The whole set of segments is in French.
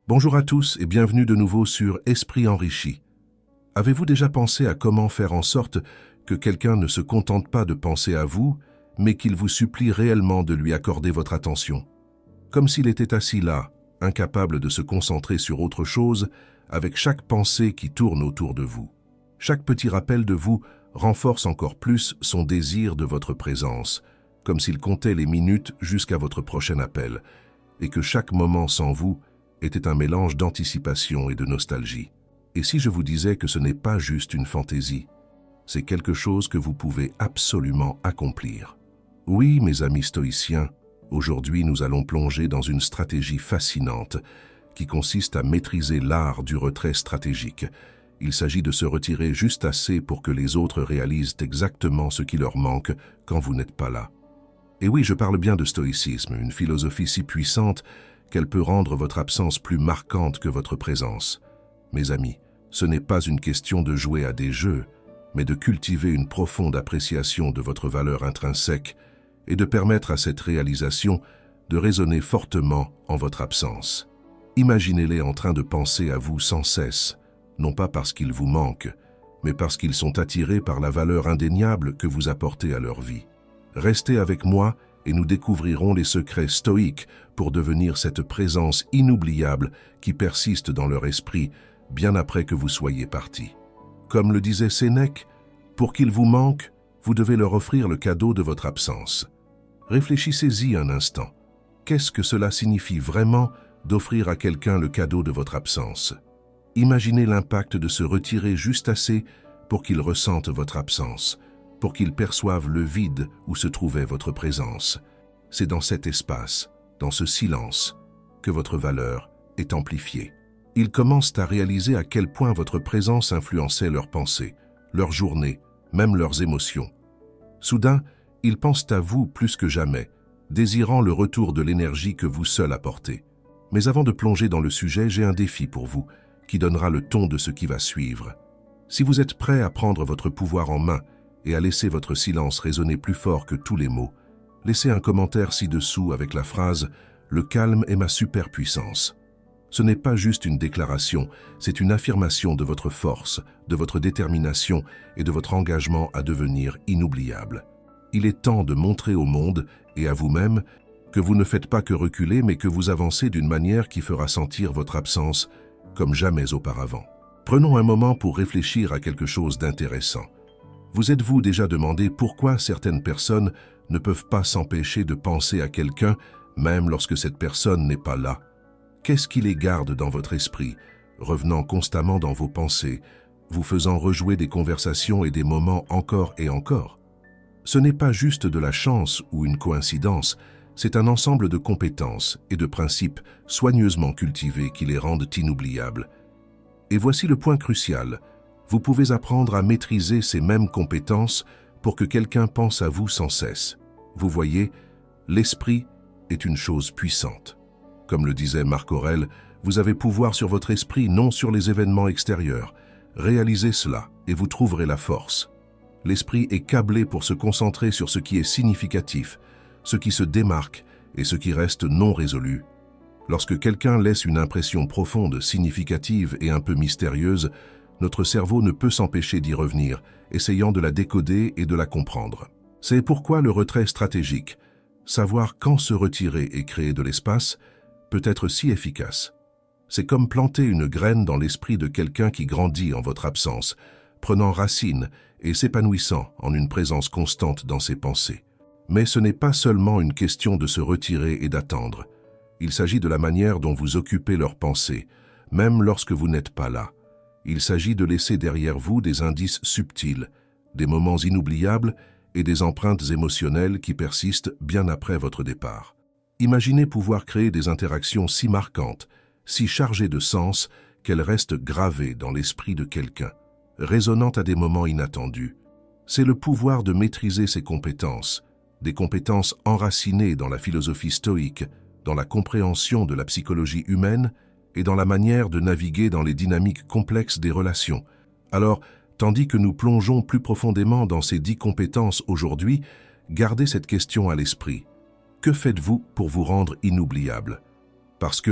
Bonjour à tous et bienvenue de nouveau sur Esprit enrichi. Avez-vous déjà pensé à comment faire en sorte que quelqu'un ne se contente pas de penser à vous, mais qu'il vous supplie réellement de lui accorder votre attention? Comme s'il était assis là, incapable de se concentrer sur autre chose, avec chaque pensée qui tourne autour de vous. Chaque petit rappel de vous renforce encore plus son désir de votre présence, comme s'il comptait les minutes jusqu'à votre prochain appel, et que chaque moment sans vous était un mélange d'anticipation et de nostalgie. Et si je vous disais que ce n'est pas juste une fantaisie, c'est quelque chose que vous pouvez absolument accomplir. Oui, mes amis stoïciens, aujourd'hui nous allons plonger dans une stratégie fascinante qui consiste à maîtriser l'art du retrait stratégique. Il s'agit de se retirer juste assez pour que les autres réalisent exactement ce qui leur manque quand vous n'êtes pas là. Et oui, je parle bien de stoïcisme, une philosophie si puissante qu'elle peut rendre votre absence plus marquante que votre présence. Mes amis, ce n'est pas une question de jouer à des jeux, mais de cultiver une profonde appréciation de votre valeur intrinsèque et de permettre à cette réalisation de résonner fortement en votre absence. Imaginez-les en train de penser à vous sans cesse, non pas parce qu'ils vous manquent, mais parce qu'ils sont attirés par la valeur indéniable que vous apportez à leur vie. Restez avec moi et nous découvrirons les secrets stoïques pour devenir cette présence inoubliable qui persiste dans leur esprit bien après que vous soyez partis. Comme le disait Sénèque, pour qu'ils vous manquent, vous devez leur offrir le cadeau de votre absence. Réfléchissez-y un instant. Qu'est-ce que cela signifie vraiment d'offrir à quelqu'un le cadeau de votre absence? Imaginez l'impact de se retirer juste assez pour qu'il ressente votre absence, pour qu'ils perçoivent le vide où se trouvait votre présence. C'est dans cet espace, dans ce silence, que votre valeur est amplifiée. Ils commencent à réaliser à quel point votre présence influençait leurs pensées, leurs journées, même leurs émotions. Soudain, ils pensent à vous plus que jamais, désirant le retour de l'énergie que vous seul apportez. Mais avant de plonger dans le sujet, j'ai un défi pour vous, qui donnera le ton de ce qui va suivre. Si vous êtes prêt à prendre votre pouvoir en main et à laisser votre silence résonner plus fort que tous les mots, laissez un commentaire ci-dessous avec la phrase « Le calme est ma superpuissance ». Ce n'est pas juste une déclaration, c'est une affirmation de votre force, de votre détermination et de votre engagement à devenir inoubliable. Il est temps de montrer au monde et à vous-même que vous ne faites pas que reculer, mais que vous avancez d'une manière qui fera sentir votre absence comme jamais auparavant. Prenons un moment pour réfléchir à quelque chose d'intéressant. Vous êtes-vous déjà demandé pourquoi certaines personnes ne peuvent pas s'empêcher de penser à quelqu'un, même lorsque cette personne n'est pas là? Qu'est-ce qui les garde dans votre esprit, revenant constamment dans vos pensées, vous faisant rejouer des conversations et des moments encore et encore? Ce n'est pas juste de la chance ou une coïncidence, c'est un ensemble de compétences et de principes soigneusement cultivés qui les rendent inoubliables. Et voici le point crucial. Vous pouvez apprendre à maîtriser ces mêmes compétences pour que quelqu'un pense à vous sans cesse. Vous voyez, l'esprit est une chose puissante. Comme le disait Marc Aurèle, vous avez pouvoir sur votre esprit, non sur les événements extérieurs. Réalisez cela et vous trouverez la force. L'esprit est câblé pour se concentrer sur ce qui est significatif, ce qui se démarque et ce qui reste non résolu. Lorsque quelqu'un laisse une impression profonde, significative et un peu mystérieuse, notre cerveau ne peut s'empêcher d'y revenir, essayant de la décoder et de la comprendre. C'est pourquoi le retrait stratégique, savoir quand se retirer et créer de l'espace, peut être si efficace. C'est comme planter une graine dans l'esprit de quelqu'un qui grandit en votre absence, prenant racine et s'épanouissant en une présence constante dans ses pensées. Mais ce n'est pas seulement une question de se retirer et d'attendre. Il s'agit de la manière dont vous occupez leurs pensées, même lorsque vous n'êtes pas là. Il s'agit de laisser derrière vous des indices subtils, des moments inoubliables et des empreintes émotionnelles qui persistent bien après votre départ. Imaginez pouvoir créer des interactions si marquantes, si chargées de sens, qu'elles restent gravées dans l'esprit de quelqu'un, résonnant à des moments inattendus. C'est le pouvoir de maîtriser ces compétences, des compétences enracinées dans la philosophie stoïque, dans la compréhension de la psychologie humaine et dans la manière de naviguer dans les dynamiques complexes des relations. Alors, tandis que nous plongeons plus profondément dans ces 10 compétences aujourd'hui, gardez cette question à l'esprit. Que faites-vous pour vous rendre inoubliable? Parce que,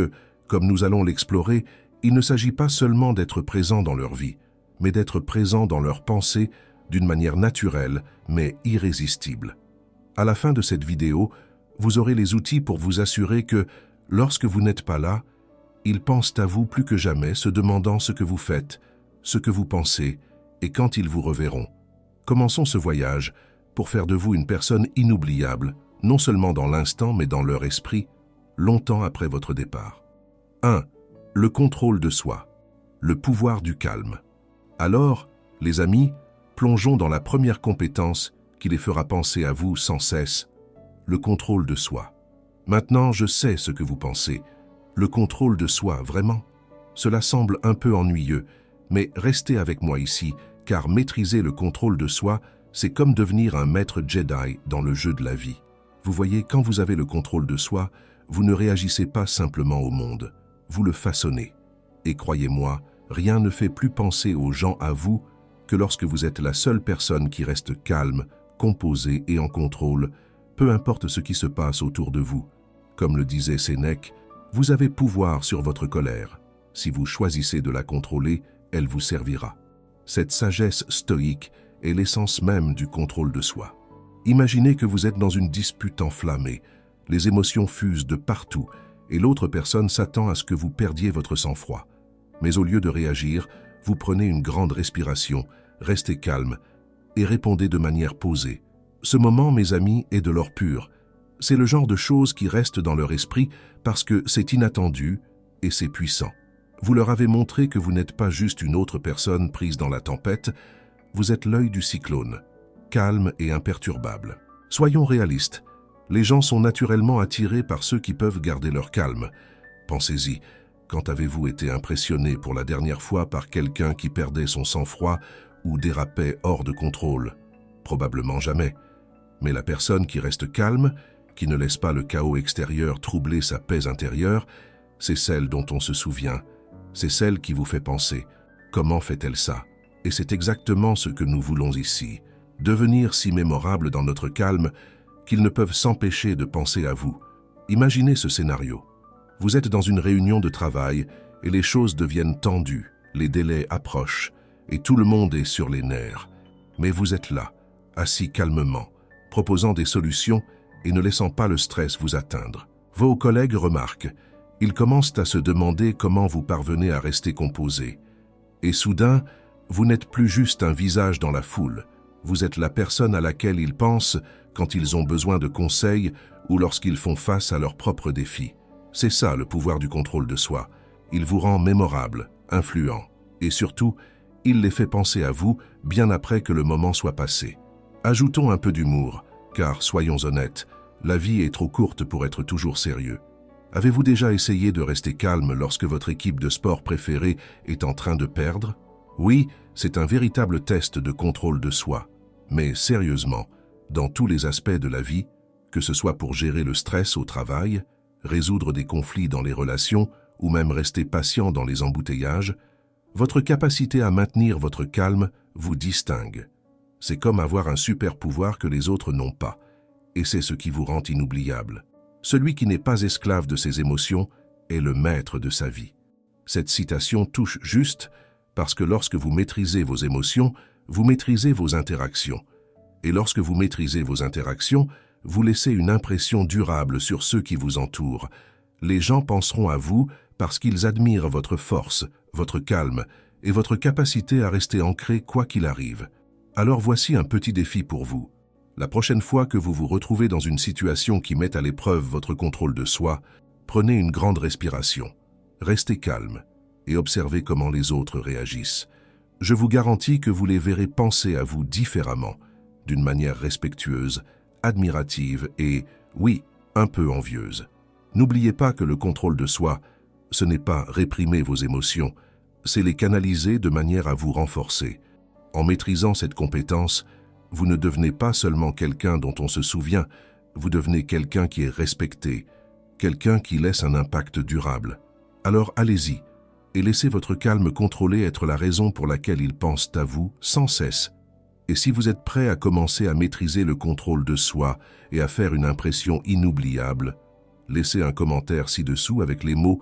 Comme nous allons l'explorer, il ne s'agit pas seulement d'être présent dans leur vie, mais d'être présent dans leurs pensées d'une manière naturelle, mais irrésistible. À la fin de cette vidéo, vous aurez les outils pour vous assurer que, lorsque vous n'êtes pas là, ils pensent à vous plus que jamais, se demandant ce que vous faites, ce que vous pensez, et quand ils vous reverront. Commençons ce voyage pour faire de vous une personne inoubliable, non seulement dans l'instant, mais dans leur esprit, longtemps après votre départ. 1. Le contrôle de soi. Le pouvoir du calme. Alors, les amis, plongeons dans la première compétence qui les fera penser à vous sans cesse, le contrôle de soi. Maintenant, je sais ce que vous pensez. Le contrôle de soi, vraiment? Cela semble un peu ennuyeux, mais restez avec moi ici, car maîtriser le contrôle de soi, c'est comme devenir un maître Jedi dans le jeu de la vie. Vous voyez, quand vous avez le contrôle de soi, vous ne réagissez pas simplement au monde, vous le façonnez. Et croyez-moi, rien ne fait plus penser aux gens à vous que lorsque vous êtes la seule personne qui reste calme, composée et en contrôle, peu importe ce qui se passe autour de vous. Comme le disait Sénèque, vous avez pouvoir sur votre colère. Si vous choisissez de la contrôler, elle vous servira. Cette sagesse stoïque est l'essence même du contrôle de soi. Imaginez que vous êtes dans une dispute enflammée, les émotions fusent de partout et l'autre personne s'attend à ce que vous perdiez votre sang-froid. Mais au lieu de réagir, vous prenez une grande respiration, restez calme et répondez de manière posée. Ce moment, mes amis, est de l'or pur. C'est le genre de choses qui restent dans leur esprit parce que c'est inattendu et c'est puissant. Vous leur avez montré que vous n'êtes pas juste une autre personne prise dans la tempête, vous êtes l'œil du cyclone, calme et imperturbable. Soyons réalistes, les gens sont naturellement attirés par ceux qui peuvent garder leur calme. Pensez-y, quand avez-vous été impressionné pour la dernière fois par quelqu'un qui perdait son sang-froid ou dérapait hors de contrôle? Probablement jamais. Mais la personne qui reste calme, qui ne laisse pas le chaos extérieur troubler sa paix intérieure, c'est celle dont on se souvient. C'est celle qui vous fait penser. Comment fait-elle ça? Et c'est exactement ce que nous voulons ici. Devenir si mémorable dans notre calme qu'ils ne peuvent s'empêcher de penser à vous. Imaginez ce scénario. Vous êtes dans une réunion de travail et les choses deviennent tendues, les délais approchent et tout le monde est sur les nerfs. Mais vous êtes là, assis calmement, proposant des solutions et ne laissant pas le stress vous atteindre. Vos collègues remarquent. Ils commencent à se demander comment vous parvenez à rester composé. Et soudain, vous n'êtes plus juste un visage dans la foule. Vous êtes la personne à laquelle ils pensent quand ils ont besoin de conseils ou lorsqu'ils font face à leurs propres défis. C'est ça le pouvoir du contrôle de soi. Il vous rend mémorable, influent. Et surtout, il les fait penser à vous bien après que le moment soit passé. Ajoutons un peu d'humour, car soyons honnêtes, la vie est trop courte pour être toujours sérieux. Avez-vous déjà essayé de rester calme lorsque votre équipe de sport préférée est en train de perdre? Oui, c'est un véritable test de contrôle de soi. Mais sérieusement, dans tous les aspects de la vie, que ce soit pour gérer le stress au travail, résoudre des conflits dans les relations ou même rester patient dans les embouteillages, votre capacité à maintenir votre calme vous distingue. C'est comme avoir un super pouvoir que les autres n'ont pas, et c'est ce qui vous rend inoubliable. Celui qui n'est pas esclave de ses émotions est le maître de sa vie. Cette citation touche juste parce que lorsque vous maîtrisez vos émotions, vous maîtrisez vos interactions. Et lorsque vous maîtrisez vos interactions, vous laissez une impression durable sur ceux qui vous entourent. Les gens penseront à vous parce qu'ils admirent votre force, votre calme et votre capacité à rester ancré quoi qu'il arrive. Alors voici un petit défi pour vous. La prochaine fois que vous vous retrouvez dans une situation qui met à l'épreuve votre contrôle de soi, prenez une grande respiration, restez calme et observez comment les autres réagissent. Je vous garantis que vous les verrez penser à vous différemment, d'une manière respectueuse, admirative et, oui, un peu envieuse. N'oubliez pas que le contrôle de soi, ce n'est pas réprimer vos émotions, c'est les canaliser de manière à vous renforcer. En maîtrisant cette compétence, vous ne devenez pas seulement quelqu'un dont on se souvient, vous devenez quelqu'un qui est respecté, quelqu'un qui laisse un impact durable. Alors allez-y, et laissez votre calme contrôlé être la raison pour laquelle ils pensent à vous sans cesse. Et si vous êtes prêt à commencer à maîtriser le contrôle de soi et à faire une impression inoubliable, laissez un commentaire ci-dessous avec les mots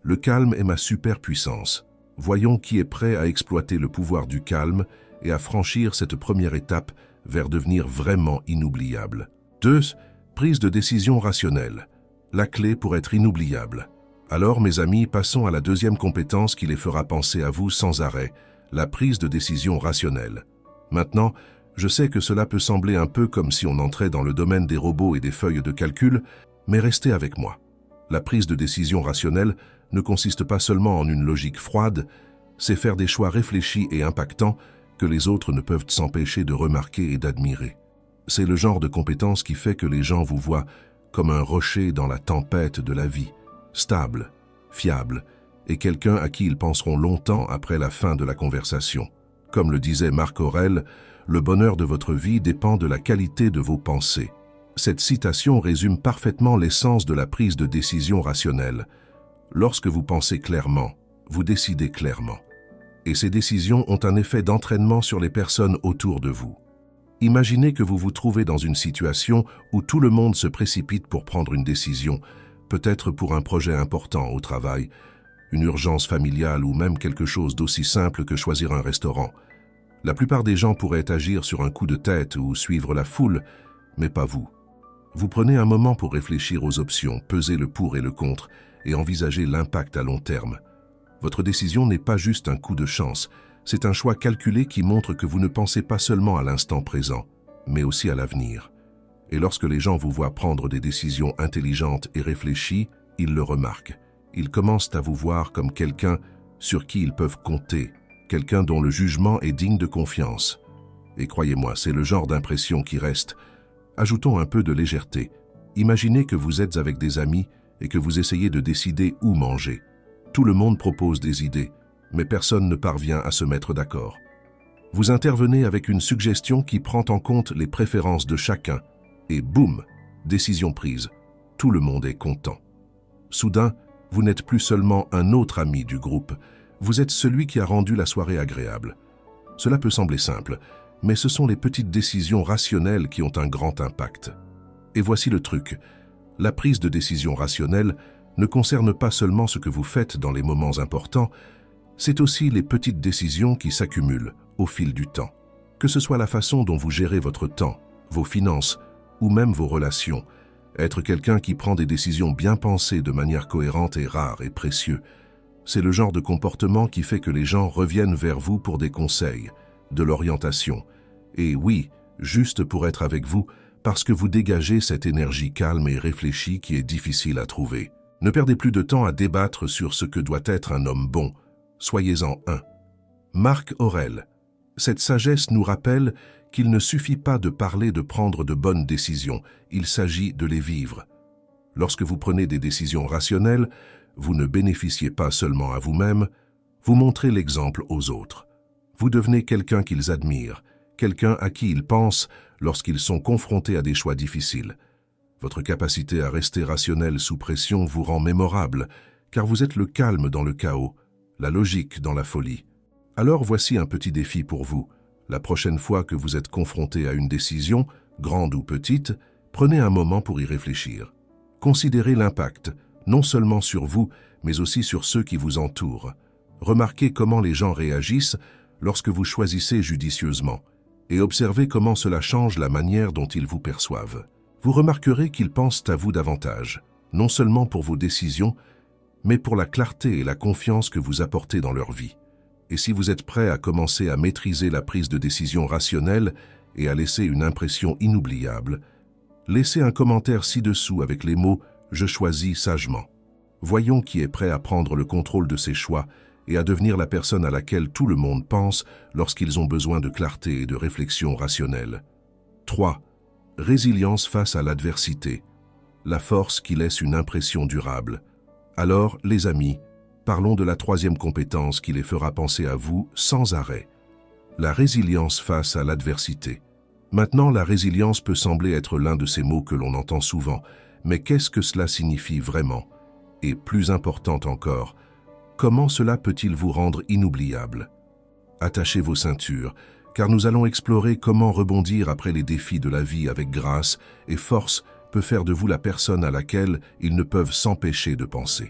Le calme est ma superpuissance. Voyons qui est prêt à exploiter le pouvoir du calme et à franchir cette première étape vers devenir vraiment inoubliable. 2. Prise de décision rationnelle. La clé pour être inoubliable. Alors, mes amis, passons à la deuxième compétence qui les fera penser à vous sans arrêt, la prise de décision rationnelle. Maintenant, je sais que cela peut sembler un peu comme si on entrait dans le domaine des robots et des feuilles de calcul, mais restez avec moi. La prise de décision rationnelle ne consiste pas seulement en une logique froide, c'est faire des choix réfléchis et impactants que les autres ne peuvent s'empêcher de remarquer et d'admirer. C'est le genre de compétence qui fait que les gens vous voient comme un rocher dans la tempête de la vie, stable, fiable, et quelqu'un à qui ils penseront longtemps après la fin de la conversation. Comme le disait Marc Aurèle, le bonheur de votre vie dépend de la qualité de vos pensées. Cette citation résume parfaitement l'essence de la prise de décision rationnelle. Lorsque vous pensez clairement, vous décidez clairement. Et ces décisions ont un effet d'entraînement sur les personnes autour de vous. Imaginez que vous vous trouvez dans une situation où tout le monde se précipite pour prendre une décision, peut-être pour un projet important au travail, une urgence familiale ou même quelque chose d'aussi simple que choisir un restaurant. La plupart des gens pourraient agir sur un coup de tête ou suivre la foule, mais pas vous. Vous prenez un moment pour réfléchir aux options, peser le pour et le contre et envisager l'impact à long terme. Votre décision n'est pas juste un coup de chance, c'est un choix calculé qui montre que vous ne pensez pas seulement à l'instant présent, mais aussi à l'avenir. Et lorsque les gens vous voient prendre des décisions intelligentes et réfléchies, ils le remarquent. Ils commencent à vous voir comme quelqu'un sur qui ils peuvent compter, quelqu'un dont le jugement est digne de confiance. Et croyez-moi, c'est le genre d'impression qui reste. Ajoutons un peu de légèreté. Imaginez que vous êtes avec des amis et que vous essayez de décider où manger. Tout le monde propose des idées, mais personne ne parvient à se mettre d'accord. Vous intervenez avec une suggestion qui prend en compte les préférences de chacun, et boum, décision prise. Tout le monde est content. Soudain, vous n'êtes plus seulement un autre ami du groupe, vous êtes celui qui a rendu la soirée agréable. Cela peut sembler simple, mais ce sont les petites décisions rationnelles qui ont un grand impact. Et voici le truc, la prise de décision rationnelle ne concerne pas seulement ce que vous faites dans les moments importants, c'est aussi les petites décisions qui s'accumulent au fil du temps. Que ce soit la façon dont vous gérez votre temps, vos finances ou même vos relations, être quelqu'un qui prend des décisions bien pensées de manière cohérente est rare et précieux. C'est le genre de comportement qui fait que les gens reviennent vers vous pour des conseils, de l'orientation. Et oui, juste pour être avec vous, parce que vous dégagez cette énergie calme et réfléchie qui est difficile à trouver. Ne perdez plus de temps à débattre sur ce que doit être un homme bon. Soyez-en un. Marc Aurèle. Cette sagesse nous rappelle qu'il ne suffit pas de parler de prendre de bonnes décisions, il s'agit de les vivre. Lorsque vous prenez des décisions rationnelles, vous ne bénéficiez pas seulement à vous-même, vous montrez l'exemple aux autres. Vous devenez quelqu'un qu'ils admirent, quelqu'un à qui ils pensent lorsqu'ils sont confrontés à des choix difficiles. Votre capacité à rester rationnel sous pression vous rend mémorable, car vous êtes le calme dans le chaos, la logique dans la folie. Alors voici un petit défi pour vous. La prochaine fois que vous êtes confronté à une décision, grande ou petite, prenez un moment pour y réfléchir. Considérez l'impact, non seulement sur vous, mais aussi sur ceux qui vous entourent. Remarquez comment les gens réagissent lorsque vous choisissez judicieusement, et observez comment cela change la manière dont ils vous perçoivent. Vous remarquerez qu'ils pensent à vous davantage, non seulement pour vos décisions, mais pour la clarté et la confiance que vous apportez dans leur vie. Et si vous êtes prêt à commencer à maîtriser la prise de décision rationnelle et à laisser une impression inoubliable, laissez un commentaire ci-dessous avec les mots « Je choisis sagement ». Voyons qui est prêt à prendre le contrôle de ses choix et à devenir la personne à laquelle tout le monde pense lorsqu'ils ont besoin de clarté et de réflexion rationnelle. 3. Résilience face à l'adversité. La force qui laisse une impression durable. Alors, les amis, parlons de la troisième compétence qui les fera penser à vous sans arrêt. La résilience face à l'adversité. Maintenant, la résilience peut sembler être l'un de ces mots que l'on entend souvent, mais qu'est-ce que cela signifie vraiment? Et plus important encore, comment cela peut-il vous rendre inoubliable? Attachez vos ceintures, car nous allons explorer comment rebondir après les défis de la vie avec grâce et force peut faire de vous la personne à laquelle ils ne peuvent s'empêcher de penser.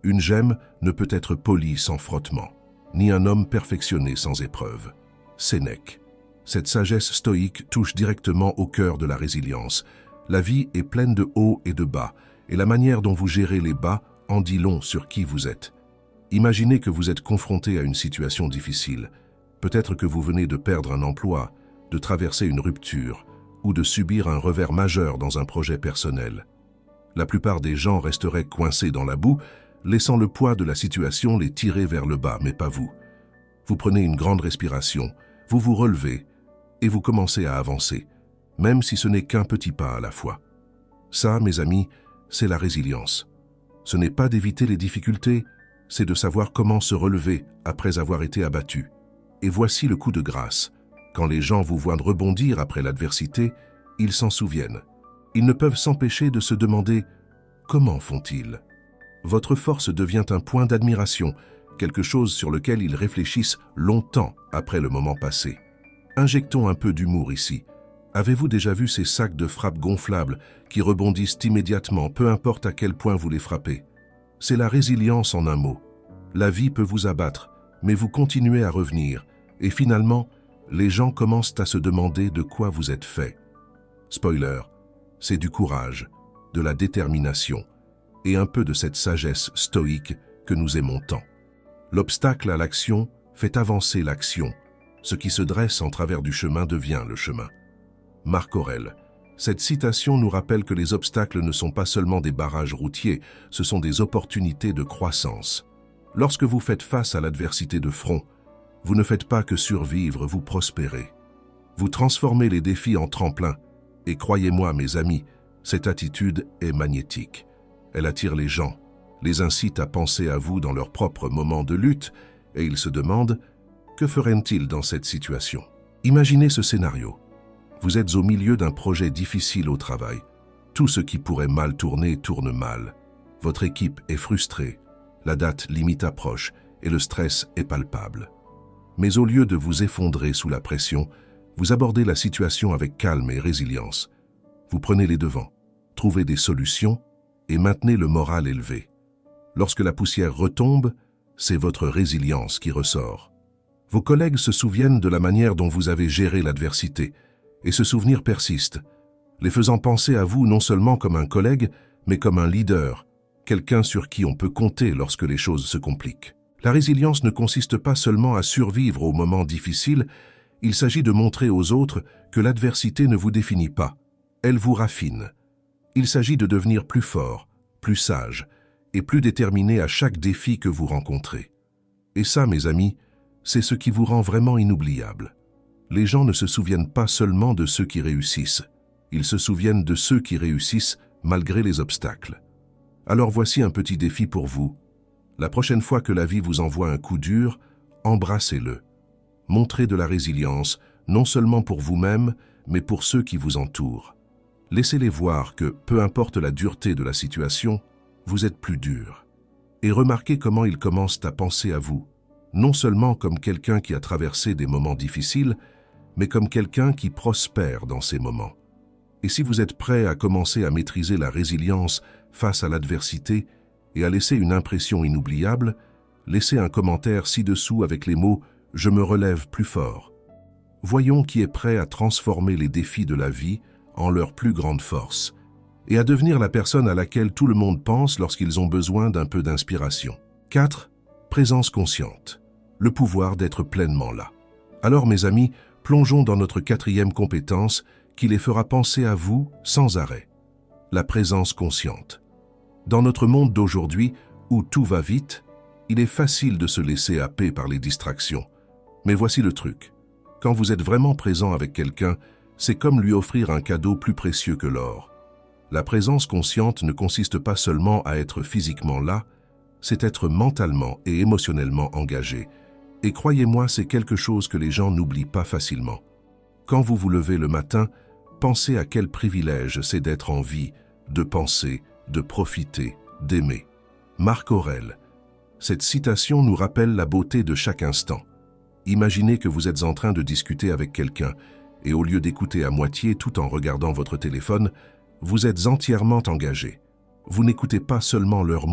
Une gemme ne peut être polie sans frottement, ni un homme perfectionné sans épreuve. Sénèque. Cette sagesse stoïque touche directement au cœur de la résilience. La vie est pleine de hauts et de bas, et la manière dont vous gérez les bas en dit long sur qui vous êtes. Imaginez que vous êtes confronté à une situation difficile. Peut-être que vous venez de perdre un emploi, de traverser une rupture, ou de subir un revers majeur dans un projet personnel. La plupart des gens resteraient coincés dans la boue, laissant le poids de la situation les tirer vers le bas, mais pas vous. Vous prenez une grande respiration, vous vous relevez, et vous commencez à avancer, même si ce n'est qu'un petit pas à la fois. Ça, mes amis, c'est la résilience. Ce n'est pas d'éviter les difficultés, c'est de savoir comment se relever après avoir été abattu. Et voici le coup de grâce. Quand les gens vous voient rebondir après l'adversité, ils s'en souviennent. Ils ne peuvent s'empêcher de se demander « Comment font-ils » Votre force devient un point d'admiration, quelque chose sur lequel ils réfléchissent longtemps après le moment passé. Injectons un peu d'humour ici. Avez-vous déjà vu ces sacs de frappe gonflables qui rebondissent immédiatement, peu importe à quel point vous les frappez? C'est la résilience en un mot. La vie peut vous abattre, mais vous continuez à revenir, et finalement, les gens commencent à se demander de quoi vous êtes fait. Spoiler, c'est du courage, de la détermination, et un peu de cette sagesse stoïque que nous aimons tant. L'obstacle à l'action fait avancer l'action. Ce qui se dresse en travers du chemin devient le chemin. Marc Aurèle. Cette citation nous rappelle que les obstacles ne sont pas seulement des barrages routiers, ce sont des opportunités de croissance. Lorsque vous faites face à l'adversité de front, vous ne faites pas que survivre, vous prospérez. Vous transformez les défis en tremplin, et croyez-moi mes amis, cette attitude est magnétique. Elle attire les gens, les incite à penser à vous dans leurs propres moments de lutte, et ils se demandent « Que feraient-ils dans cette situation ?» Imaginez ce scénario. Vous êtes au milieu d'un projet difficile au travail. Tout ce qui pourrait mal tourner tourne mal. Votre équipe est frustrée, la date limite approche et le stress est palpable. Mais au lieu de vous effondrer sous la pression, vous abordez la situation avec calme et résilience. Vous prenez les devants, trouvez des solutions et maintenez le moral élevé. Lorsque la poussière retombe, c'est votre résilience qui ressort. Vos collègues se souviennent de la manière dont vous avez géré l'adversité, et ce souvenir persiste, les faisant penser à vous non seulement comme un collègue, mais comme un leader, quelqu'un sur qui on peut compter lorsque les choses se compliquent. La résilience ne consiste pas seulement à survivre aux moments difficiles, il s'agit de montrer aux autres que l'adversité ne vous définit pas, elle vous raffine. Il s'agit de devenir plus fort, plus sage et plus déterminé à chaque défi que vous rencontrez. Et ça, mes amis, c'est ce qui vous rend vraiment inoubliable. Les gens ne se souviennent pas seulement de ceux qui réussissent, ils se souviennent de ceux qui réussissent malgré les obstacles. Alors voici un petit défi pour vous. La prochaine fois que la vie vous envoie un coup dur, embrassez-le. Montrez de la résilience, non seulement pour vous-même, mais pour ceux qui vous entourent. Laissez-les voir que, peu importe la dureté de la situation, vous êtes plus dur. Et remarquez comment ils commencent à penser à vous, non seulement comme quelqu'un qui a traversé des moments difficiles, mais comme quelqu'un qui prospère dans ces moments. Et si vous êtes prêt à commencer à maîtriser la résilience face à l'adversité et à laisser une impression inoubliable, laissez un commentaire ci-dessous avec les mots « Je me relève plus fort ». Voyons qui est prêt à transformer les défis de la vie en leur plus grande force et à devenir la personne à laquelle tout le monde pense lorsqu'ils ont besoin d'un peu d'inspiration. 4. Présence consciente. Le pouvoir d'être pleinement là. Alors mes amis, plongeons dans notre 4e compétence qui les fera penser à vous sans arrêt. La présence consciente. Dans notre monde d'aujourd'hui, où tout va vite, il est facile de se laisser happer par les distractions. Mais voici le truc. Quand vous êtes vraiment présent avec quelqu'un, c'est comme lui offrir un cadeau plus précieux que l'or. La présence consciente ne consiste pas seulement à être physiquement là, c'est être mentalement et émotionnellement engagé. Et croyez-moi, c'est quelque chose que les gens n'oublient pas facilement. Quand vous vous levez le matin, pensez à quel privilège c'est d'être en vie, de penser, de profiter, d'aimer. Marc Aurèle. Cette citation nous rappelle la beauté de chaque instant. Imaginez que vous êtes en train de discuter avec quelqu'un et au lieu d'écouter à moitié tout en regardant votre téléphone, vous êtes entièrement engagé. Vous n'écoutez pas seulement leurs mots,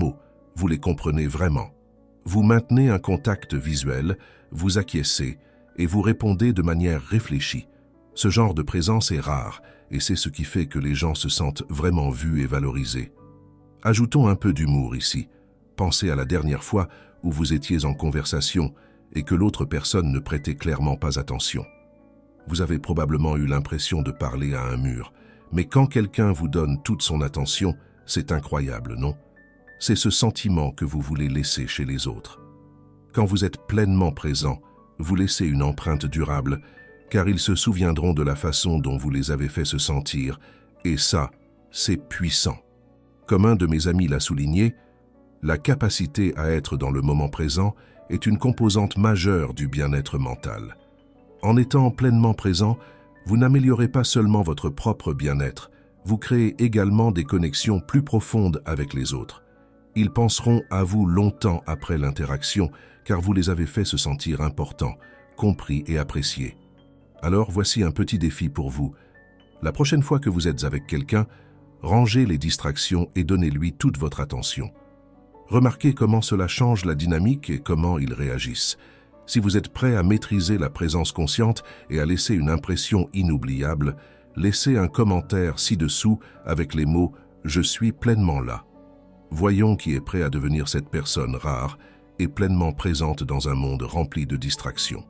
vous les comprenez vraiment. Vous maintenez un contact visuel, vous acquiescez et vous répondez de manière réfléchie. Ce genre de présence est rare et c'est ce qui fait que les gens se sentent vraiment vus et valorisés. Ajoutons un peu d'humour ici. Pensez à la dernière fois où vous étiez en conversation et que l'autre personne ne prêtait clairement pas attention. Vous avez probablement eu l'impression de parler à un mur, mais quand quelqu'un vous donne toute son attention, c'est incroyable, non? C'est ce sentiment que vous voulez laisser chez les autres. Quand vous êtes pleinement présent, vous laissez une empreinte durable, car ils se souviendront de la façon dont vous les avez fait se sentir, et ça, c'est puissant. Comme un de mes amis l'a souligné, la capacité à être dans le moment présent est une composante majeure du bien-être mental. En étant pleinement présent, vous n'améliorez pas seulement votre propre bien-être, vous créez également des connexions plus profondes avec les autres. Ils penseront à vous longtemps après l'interaction, car vous les avez fait se sentir importants, compris et appréciés. Alors voici un petit défi pour vous. La prochaine fois que vous êtes avec quelqu'un, rangez les distractions et donnez-lui toute votre attention. Remarquez comment cela change la dynamique et comment ils réagissent. Si vous êtes prêt à maîtriser la présence consciente et à laisser une impression inoubliable, laissez un commentaire ci-dessous avec les mots « Je suis pleinement là ». Voyons qui est prêt à devenir cette personne rare et pleinement présente dans un monde rempli de distractions.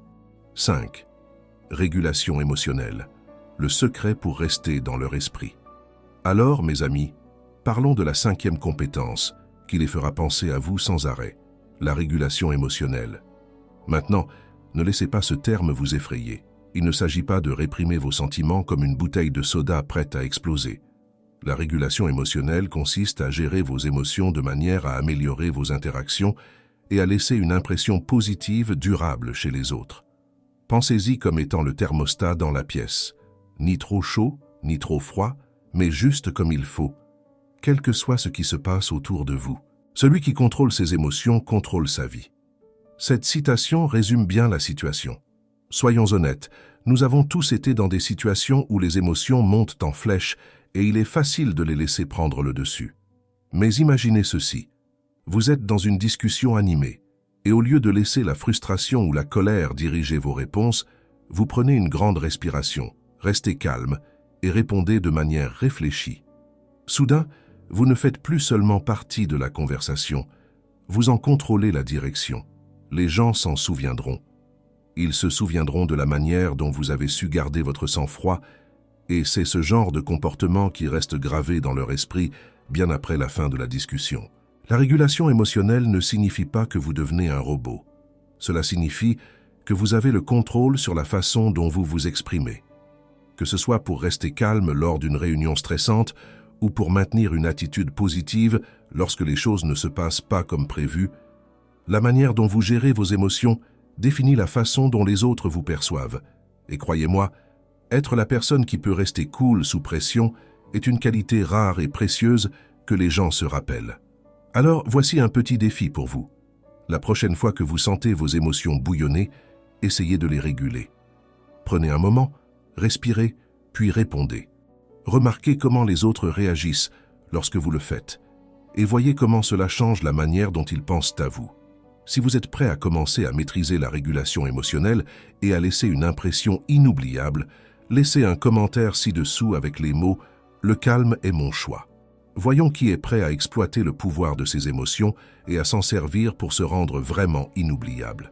5. Régulation émotionnelle. Le secret pour rester dans leur esprit. Alors, mes amis, parlons de la 5e compétence qui les fera penser à vous sans arrêt, la régulation émotionnelle. Maintenant, ne laissez pas ce terme vous effrayer. Il ne s'agit pas de réprimer vos sentiments comme une bouteille de soda prête à exploser. La régulation émotionnelle consiste à gérer vos émotions de manière à améliorer vos interactions et à laisser une impression positive durable chez les autres. Pensez-y comme étant le thermostat dans la pièce. Ni trop chaud, ni trop froid, mais juste comme il faut, quel que soit ce qui se passe autour de vous. Celui qui contrôle ses émotions contrôle sa vie. Cette citation résume bien la situation. Soyons honnêtes, nous avons tous été dans des situations où les émotions montent en flèche et il est facile de les laisser prendre le dessus. Mais imaginez ceci. Vous êtes dans une discussion animée et au lieu de laisser la frustration ou la colère diriger vos réponses, vous prenez une grande respiration, restez calme et répondez de manière réfléchie. Soudain, vous ne faites plus seulement partie de la conversation, vous en contrôlez la direction. Les gens s'en souviendront. Ils se souviendront de la manière dont vous avez su garder votre sang-froid et c'est ce genre de comportement qui reste gravé dans leur esprit bien après la fin de la discussion. La régulation émotionnelle ne signifie pas que vous devenez un robot. Cela signifie que vous avez le contrôle sur la façon dont vous vous exprimez. Que ce soit pour rester calme lors d'une réunion stressante ou pour maintenir une attitude positive lorsque les choses ne se passent pas comme prévu, la manière dont vous gérez vos émotions définit la façon dont les autres vous perçoivent. Et croyez-moi, être la personne qui peut rester cool sous pression est une qualité rare et précieuse que les gens se rappellent. Alors, voici un petit défi pour vous. La prochaine fois que vous sentez vos émotions bouillonner, essayez de les réguler. Prenez un moment, respirez, puis répondez. Remarquez comment les autres réagissent lorsque vous le faites, et voyez comment cela change la manière dont ils pensent à vous. Si vous êtes prêt à commencer à maîtriser la régulation émotionnelle et à laisser une impression inoubliable, laissez un commentaire ci-dessous avec les mots « Le calme est mon choix ». Voyons qui est prêt à exploiter le pouvoir de ses émotions et à s'en servir pour se rendre vraiment inoubliable.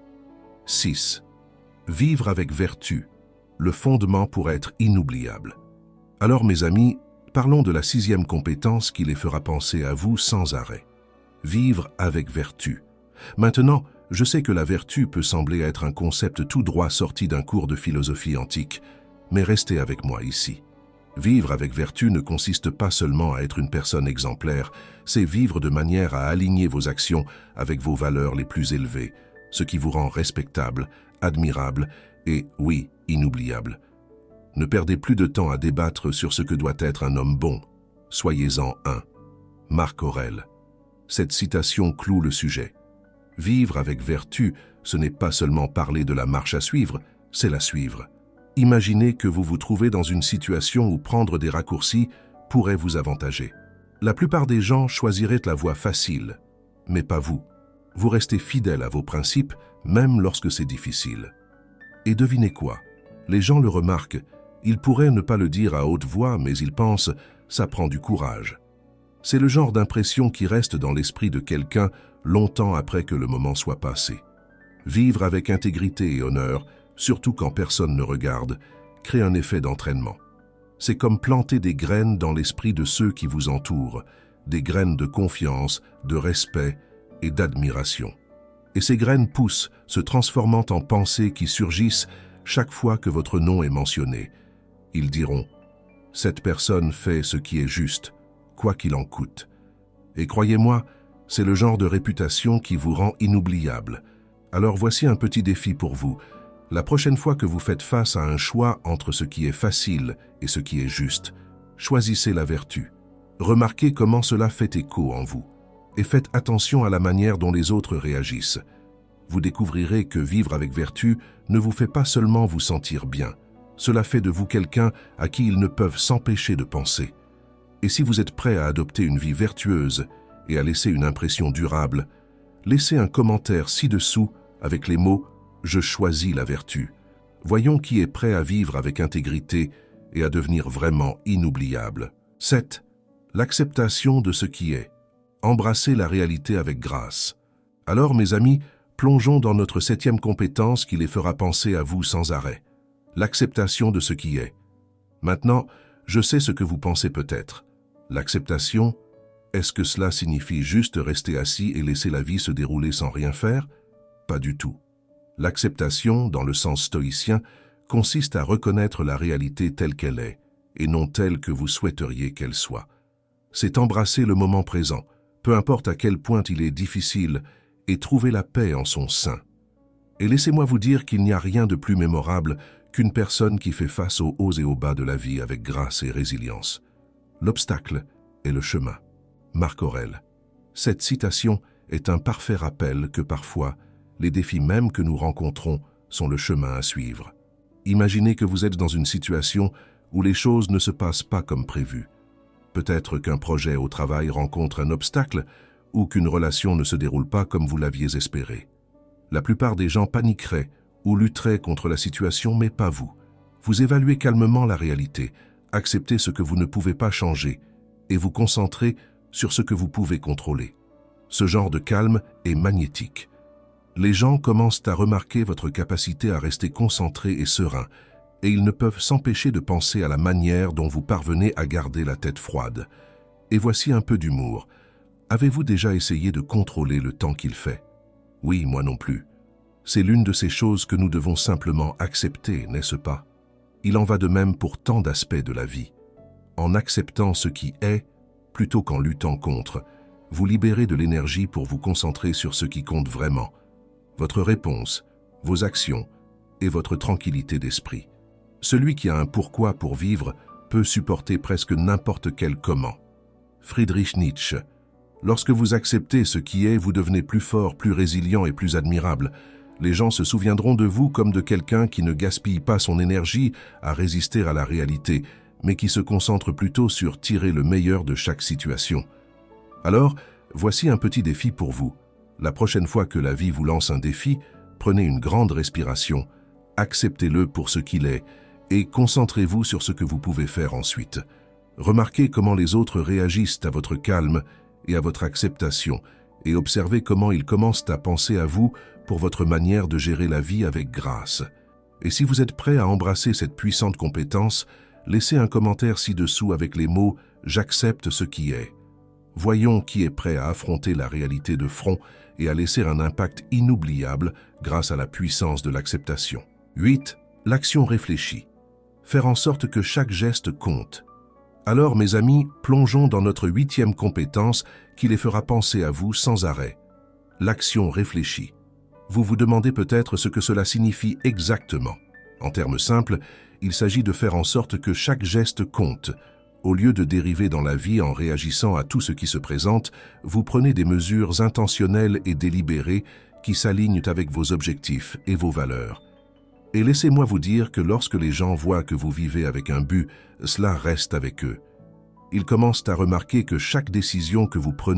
6. Vivre avec vertu, le fondement pour être inoubliable. Alors mes amis, parlons de la 6e compétence qui les fera penser à vous sans arrêt. Vivre avec vertu. Maintenant, je sais que la vertu peut sembler être un concept tout droit sorti d'un cours de philosophie antique, mais restez avec moi ici. Vivre avec vertu ne consiste pas seulement à être une personne exemplaire, c'est vivre de manière à aligner vos actions avec vos valeurs les plus élevées, ce qui vous rend respectable, admirable et, oui, inoubliable. Ne perdez plus de temps à débattre sur ce que doit être un homme bon. Soyez-en un. Marc Aurèle. Cette citation cloue le sujet. Vivre avec vertu, ce n'est pas seulement parler de la marche à suivre, c'est la suivre. Imaginez que vous vous trouvez dans une situation où prendre des raccourcis pourrait vous avantager. La plupart des gens choisiraient la voie facile. mais pas vous. Vous restez fidèle à vos principes, même lorsque c'est difficile. Et devinez quoi? Les gens le remarquent. Ils pourraient ne pas le dire à haute voix, mais ils pensent « ça prend du courage ». C'est le genre d'impression qui reste dans l'esprit de quelqu'un longtemps après que le moment soit passé. Vivre avec intégrité et honneur, surtout quand personne ne regarde, crée un effet d'entraînement. C'est comme planter des graines dans l'esprit de ceux qui vous entourent, des graines de confiance, de respect et d'admiration. Et ces graines poussent, se transformant en pensées qui surgissent chaque fois que votre nom est mentionné. Ils diront « Cette personne fait ce qui est juste, quoi qu'il en coûte. » Et croyez-moi, c'est le genre de réputation qui vous rend inoubliable. Alors voici un petit défi pour vous. La prochaine fois que vous faites face à un choix entre ce qui est facile et ce qui est juste, choisissez la vertu. Remarquez comment cela fait écho en vous. Et faites attention à la manière dont les autres réagissent. Vous découvrirez que vivre avec vertu ne vous fait pas seulement vous sentir bien. Cela fait de vous quelqu'un à qui ils ne peuvent s'empêcher de penser. Et si vous êtes prêt à adopter une vie vertueuse et à laisser une impression durable, laissez un commentaire ci-dessous avec les mots « Je choisis la vertu ». Voyons qui est prêt à vivre avec intégrité et à devenir vraiment inoubliable. 7. L'acceptation de ce qui est. Embrassez la réalité avec grâce. Alors, mes amis, plongeons dans notre 7e compétence qui les fera penser à vous sans arrêt. L'acceptation de ce qui est. Maintenant, je sais ce que vous pensez peut-être. L'acceptation, est-ce que cela signifie juste rester assis et laisser la vie se dérouler sans rien faire? Pas du tout. L'acceptation, dans le sens stoïcien, consiste à reconnaître la réalité telle qu'elle est, et non telle que vous souhaiteriez qu'elle soit. C'est embrasser le moment présent, peu importe à quel point il est difficile, et trouver la paix en son sein. Et laissez-moi vous dire qu'il n'y a rien de plus mémorable qu'une personne qui fait face aux hauts et aux bas de la vie avec grâce et résilience. L'obstacle est le chemin. Marc Aurèle. Cette citation est un parfait rappel que parfois, les défis même que nous rencontrons sont le chemin à suivre. Imaginez que vous êtes dans une situation où les choses ne se passent pas comme prévu. Peut-être qu'un projet au travail rencontre un obstacle ou qu'une relation ne se déroule pas comme vous l'aviez espéré. La plupart des gens paniqueraient ou lutteraient contre la situation, mais pas vous. Vous évaluez calmement la réalité, acceptez ce que vous ne pouvez pas changer et vous concentrez sur ce que vous pouvez contrôler. Ce genre de calme est magnétique. Les gens commencent à remarquer votre capacité à rester concentré et serein, et ils ne peuvent s'empêcher de penser à la manière dont vous parvenez à garder la tête froide. Et voici un peu d'humour. Avez-vous déjà essayé de contrôler le temps qu'il fait? Oui, moi non plus. C'est l'une de ces choses que nous devons simplement accepter, n'est-ce pas? Il en va de même pour tant d'aspects de la vie. En acceptant ce qui est, plutôt qu'en luttant contre, vous libérez de l'énergie pour vous concentrer sur ce qui compte vraiment. Votre réponse, vos actions et votre tranquillité d'esprit. Celui qui a un pourquoi pour vivre peut supporter presque n'importe quel comment. Friedrich Nietzsche. Lorsque vous acceptez ce qui est, vous devenez plus fort, plus résilient et plus admirable. Les gens se souviendront de vous comme de quelqu'un qui ne gaspille pas son énergie à résister à la réalité, mais qui se concentre plutôt sur tirer le meilleur de chaque situation. Alors, voici un petit défi pour vous. La prochaine fois que la vie vous lance un défi, prenez une grande respiration, acceptez-le pour ce qu'il est et concentrez-vous sur ce que vous pouvez faire ensuite. Remarquez comment les autres réagissent à votre calme et à votre acceptation et observez comment ils commencent à penser à vous pour votre manière de gérer la vie avec grâce. Et si vous êtes prêt à embrasser cette puissante compétence, laissez un commentaire ci-dessous avec les mots « J'accepte ce qui est ». Voyons qui est prêt à affronter la réalité de front et à laisser un impact inoubliable grâce à la puissance de l'acceptation. 8. L'action réfléchie. Faire en sorte que chaque geste compte. Alors, mes amis, plongeons dans notre 8e compétence qui les fera penser à vous sans arrêt. L'action réfléchie. Vous vous demandez peut-être ce que cela signifie exactement. En termes simples, il s'agit de faire en sorte que chaque geste compte. Au lieu de dériver dans la vie en réagissant à tout ce qui se présente, vous prenez des mesures intentionnelles et délibérées qui s'alignent avec vos objectifs et vos valeurs. Et laissez-moi vous dire que lorsque les gens voient que vous vivez avec un but, cela reste avec eux. Ils commencent à remarquer que chaque décision que vous prenez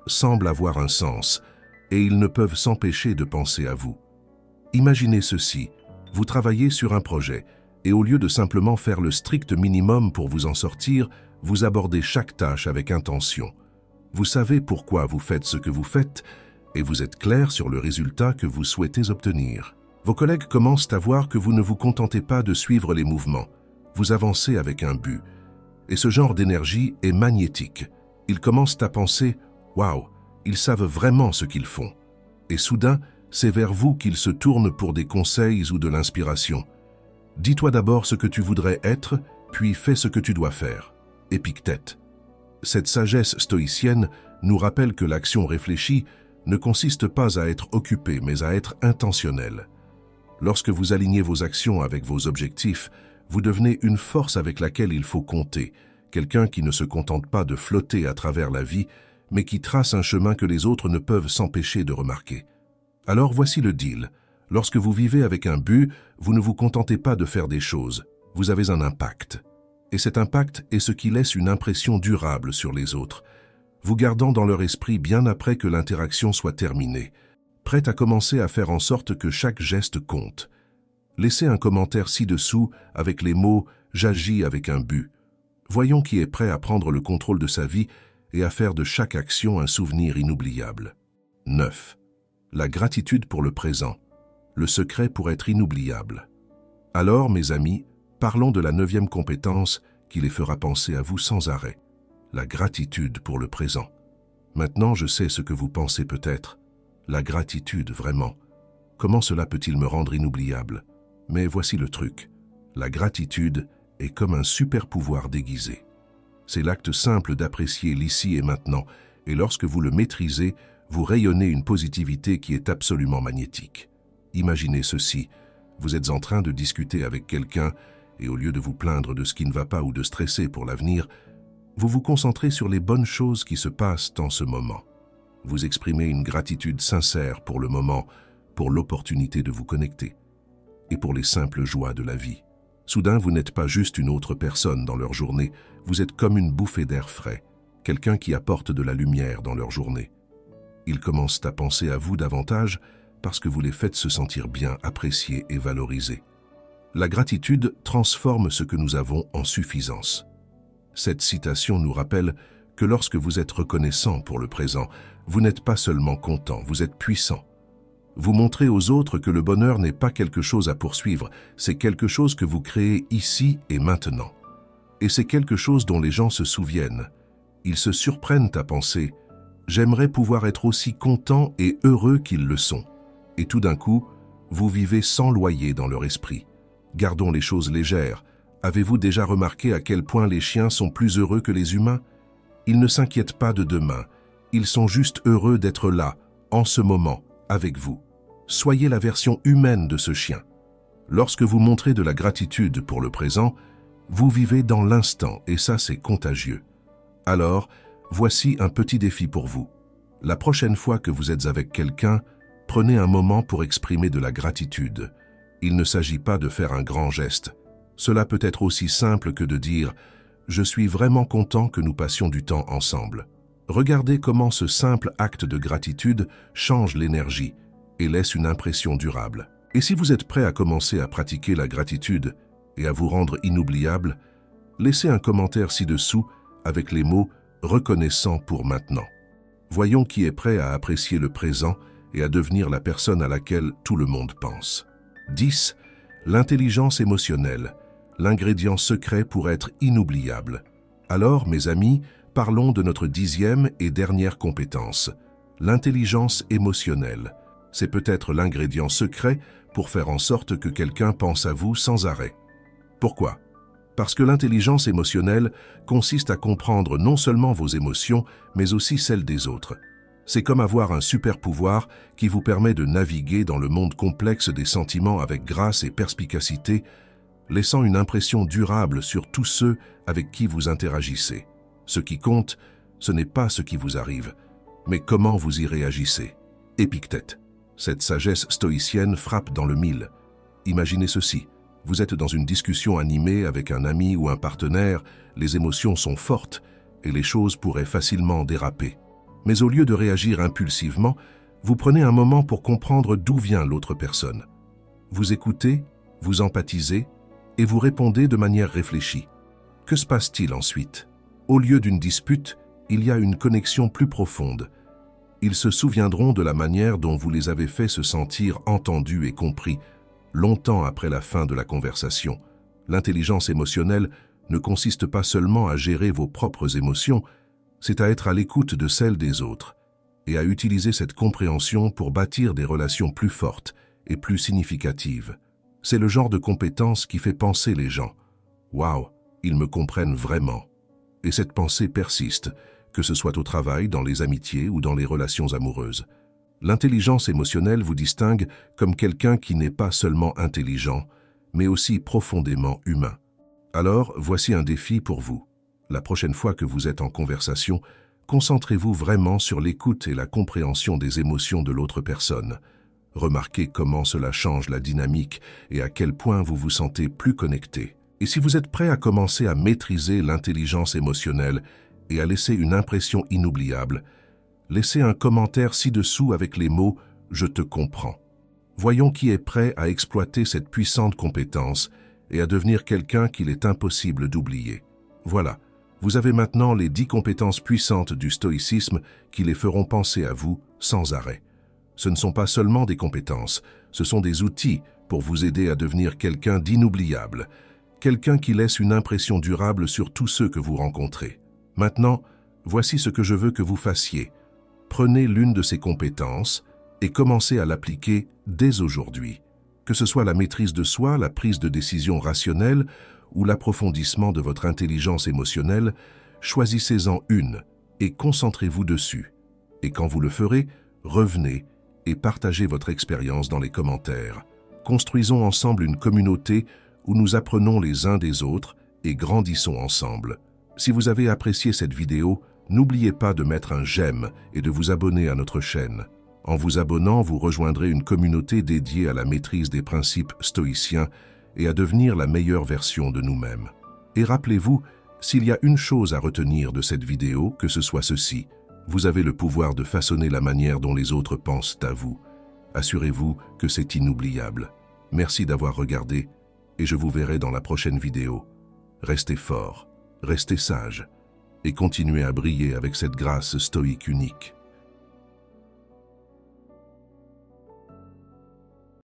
semblent avoir un sens, et ils ne peuvent s'empêcher de penser à vous. Imaginez ceci, vous travaillez sur un projet, et au lieu de simplement faire le strict minimum pour vous en sortir, vous abordez chaque tâche avec intention. Vous savez pourquoi vous faites ce que vous faites, et vous êtes clair sur le résultat que vous souhaitez obtenir. Vos collègues commencent à voir que vous ne vous contentez pas de suivre les mouvements, vous avancez avec un but. Et ce genre d'énergie est magnétique. Ils commencent à penser « Waouh, ils savent vraiment ce qu'ils font ». Et soudain, c'est vers vous qu'ils se tournent pour des conseils ou de l'inspiration. Dis-toi d'abord ce que tu voudrais être, puis fais ce que tu dois faire. Épictète. Cette sagesse stoïcienne nous rappelle que l'action réfléchie ne consiste pas à être occupée, mais à être intentionnelle. Lorsque vous alignez vos actions avec vos objectifs, vous devenez une force avec laquelle il faut compter, quelqu'un qui ne se contente pas de flotter à travers la vie, mais qui trace un chemin que les autres ne peuvent s'empêcher de remarquer. Alors voici le deal. Lorsque vous vivez avec un but, vous ne vous contentez pas de faire des choses, vous avez un impact. Et cet impact est ce qui laisse une impression durable sur les autres, vous gardant dans leur esprit bien après que l'interaction soit terminée, prête à commencer à faire en sorte que chaque geste compte. Laissez un commentaire ci-dessous avec les mots « J'agis avec un but ». Voyons qui est prêt à prendre le contrôle de sa vie et à faire de chaque action un souvenir inoubliable. 9. La gratitude pour le présent. Le secret pour être inoubliable. Alors, mes amis, parlons de la 9e compétence qui les fera penser à vous sans arrêt. La gratitude pour le présent. Maintenant, je sais ce que vous pensez peut-être. La gratitude, vraiment. Comment cela peut-il me rendre inoubliable? Mais voici le truc. La gratitude est comme un super pouvoir déguisé. C'est l'acte simple d'apprécier l'ici et maintenant, et lorsque vous le maîtrisez, vous rayonnez une positivité qui est absolument magnétique. Imaginez ceci, vous êtes en train de discuter avec quelqu'un, et au lieu de vous plaindre de ce qui ne va pas ou de stresser pour l'avenir, vous vous concentrez sur les bonnes choses qui se passent en ce moment. Vous exprimez une gratitude sincère pour le moment, pour l'opportunité de vous connecter, et pour les simples joies de la vie. Soudain, vous n'êtes pas juste une autre personne dans leur journée, vous êtes comme une bouffée d'air frais, quelqu'un qui apporte de la lumière dans leur journée. Ils commencent à penser à vous davantage parce que vous les faites se sentir bien, appréciés et valorisés. La gratitude transforme ce que nous avons en suffisance. Cette citation nous rappelle que lorsque vous êtes reconnaissant pour le présent, vous n'êtes pas seulement content, vous êtes puissant. Vous montrez aux autres que le bonheur n'est pas quelque chose à poursuivre, c'est quelque chose que vous créez ici et maintenant. Et c'est quelque chose dont les gens se souviennent. Ils se surprennent à penser « J'aimerais pouvoir être aussi content et heureux qu'ils le sont ». Et tout d'un coup, vous vivez sans loyer dans leur esprit. Gardons les choses légères. Avez-vous déjà remarqué à quel point les chiens sont plus heureux que les humains? Ils ne s'inquiètent pas de demain. Ils sont juste heureux d'être là, en ce moment, avec vous. Soyez la version humaine de ce chien. Lorsque vous montrez de la gratitude pour le présent, vous vivez dans l'instant et ça c'est contagieux. Alors, voici un petit défi pour vous. La prochaine fois que vous êtes avec quelqu'un, prenez un moment pour exprimer de la gratitude. Il ne s'agit pas de faire un grand geste. Cela peut être aussi simple que de dire « Je suis vraiment content que nous passions du temps ensemble ». Regardez comment ce simple acte de gratitude change l'énergie et laisse une impression durable. Et si vous êtes prêt à commencer à pratiquer la gratitude et à vous rendre inoubliable, laissez un commentaire ci-dessous avec les mots « reconnaissant pour maintenant ». Voyons qui est prêt à apprécier le présent et à devenir la personne à laquelle tout le monde pense. 10. L'intelligence émotionnelle, l'ingrédient secret pour être inoubliable. Alors, mes amis, parlons de notre 10e et dernière compétence, l'intelligence émotionnelle. C'est peut-être l'ingrédient secret pour faire en sorte que quelqu'un pense à vous sans arrêt. Pourquoi? Parce que l'intelligence émotionnelle consiste à comprendre non seulement vos émotions, mais aussi celles des autres. C'est comme avoir un super pouvoir qui vous permet de naviguer dans le monde complexe des sentiments avec grâce et perspicacité, laissant une impression durable sur tous ceux avec qui vous interagissez. Ce qui compte, ce n'est pas ce qui vous arrive, mais comment vous y réagissez. Épictète. Cette sagesse stoïcienne frappe dans le mille. Imaginez ceci. Vous êtes dans une discussion animée avec un ami ou un partenaire, les émotions sont fortes et les choses pourraient facilement déraper. Mais au lieu de réagir impulsivement, vous prenez un moment pour comprendre d'où vient l'autre personne. Vous écoutez, vous empathisez et vous répondez de manière réfléchie. Que se passe-t-il ensuite? Au lieu d'une dispute, il y a une connexion plus profonde. Ils se souviendront de la manière dont vous les avez fait se sentir entendus et compris, longtemps après la fin de la conversation. L'intelligence émotionnelle ne consiste pas seulement à gérer vos propres émotions, c'est à être à l'écoute de celles des autres et à utiliser cette compréhension pour bâtir des relations plus fortes et plus significatives. C'est le genre de compétence qui fait penser les gens. Waouh, ils me comprennent vraiment. Et cette pensée persiste, que ce soit au travail, dans les amitiés ou dans les relations amoureuses. L'intelligence émotionnelle vous distingue comme quelqu'un qui n'est pas seulement intelligent, mais aussi profondément humain. Alors, voici un défi pour vous. La prochaine fois que vous êtes en conversation, concentrez-vous vraiment sur l'écoute et la compréhension des émotions de l'autre personne. Remarquez comment cela change la dynamique et à quel point vous vous sentez plus connecté. Et si vous êtes prêt à commencer à maîtriser l'intelligence émotionnelle et à laisser une impression inoubliable, laissez un commentaire ci-dessous avec les mots « Je te comprends ». Voyons qui est prêt à exploiter cette puissante compétence et à devenir quelqu'un qu'il est impossible d'oublier. Voilà, vous avez maintenant les 10 compétences puissantes du stoïcisme qui les feront penser à vous sans arrêt. Ce ne sont pas seulement des compétences, ce sont des outils pour vous aider à devenir quelqu'un d'inoubliable, quelqu'un qui laisse une impression durable sur tous ceux que vous rencontrez. Maintenant, voici ce que je veux que vous fassiez. Prenez l'une de ces compétences et commencez à l'appliquer dès aujourd'hui. Que ce soit la maîtrise de soi, la prise de décision rationnelle ou l'approfondissement de votre intelligence émotionnelle, choisissez-en une et concentrez-vous dessus. Et quand vous le ferez, revenez et partagez votre expérience dans les commentaires. Construisons ensemble une communauté où nous apprenons les uns des autres et grandissons ensemble. Si vous avez apprécié cette vidéo, n'oubliez pas de mettre un j'aime et de vous abonner à notre chaîne. En vous abonnant, vous rejoindrez une communauté dédiée à la maîtrise des principes stoïciens et à devenir la meilleure version de nous-mêmes. Et rappelez-vous, s'il y a une chose à retenir de cette vidéo, que ce soit ceci: vous avez le pouvoir de façonner la manière dont les autres pensent à vous. Assurez-vous que c'est inoubliable. Merci d'avoir regardé et je vous verrai dans la prochaine vidéo. Restez fort, restez sage et continuez à briller avec cette grâce stoïque unique.